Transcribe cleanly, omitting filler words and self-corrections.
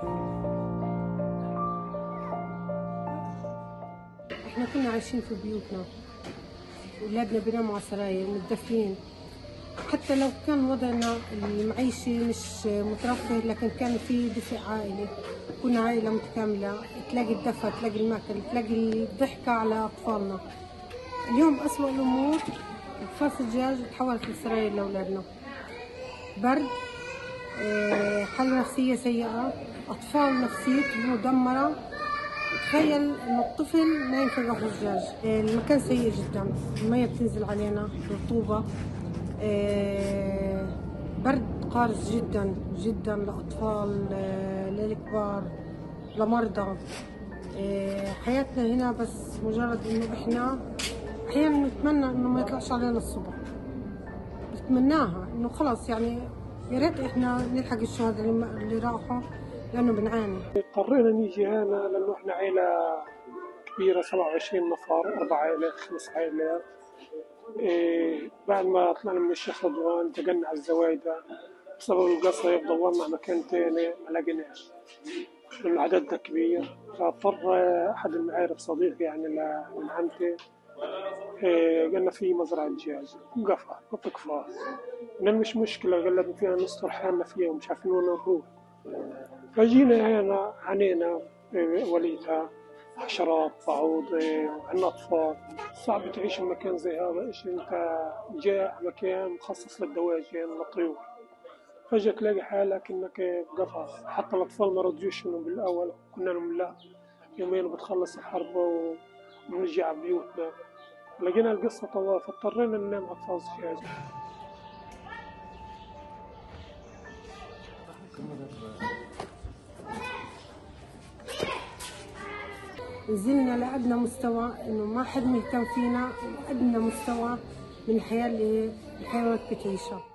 احنا كنا عايشين في بيوتنا، اولادنا بيناموا على سراير متدفين. حتى لو كان وضعنا المعيشي مش مترفه، لكن كان في دفء عائلي. كنا عائلة متكاملة، تلاقي الدفء، تلاقي المأكل، تلاقي الضحكة على أطفالنا. اليوم أسوأ الأمور، قفاص الدجاج تحولت لسراير لأولادنا. برد، حالة نفسية سيئة، أطفال نفسيتهم مدمرة. تخيل إنه الطفل نايم في قفص الدجاج. المكان سيء جدا، المية بتنزل علينا، رطوبة، برد قارس جدا جدا لأطفال، للكبار، لمرضى. حياتنا هنا بس مجرد إنه إحنا أحيانا نتمنى إنه ما يطلعش علينا الصبح. بتمناها إنه خلاص، يعني يا ريت إحنا نلحق الشهداء اللي راحوا، لأنه بنعاني. اضطرينا نيجي هنا لأنه إحنا عيلة كبيرة، 27 نفر، 4 عائلات 5 عائلات. بعد ما طلعنا من الشيخ رضوان انتقلنا على الزوايدة بسبب القصف. دورنا مكان تاني ما لقيناش لأنه عددنا كبير، فاضطر أحد المعارف صديقي يعني من عمتي قالنا في مزرعة دجاج قفا قفاص، قلنا مش مشكلة، قال لنا فينا نستر حالنا فيها ومش عارفين وين نروح. فجينا هنا عانينا وليتها حشرات، بعوض، وعندنا أطفال. صعب تعيش في مكان زي هذا. إيش أنت جاء مكان مخصص للدواجن للطيور، فجأة تلاقي حالك إنك بقفص. حتى الأطفال ما رضيوش إنه بالأول، كنا لهم لا، يومين بتخلص الحرب ونرجع بيوتنا. لقينا القصة طوال، فاضطرينا ننام على قفص دجاج. نزلنا لأدنى مستوى، إنه ما حد مهتم فينا، وأدنى مستوى من الحياة اللي الحيوانات بتعيشها.